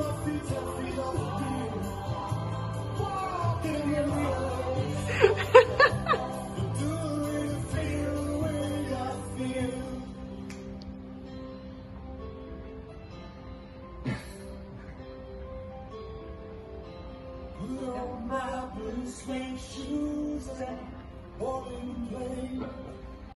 Put on my blue suede shoes and bowling play.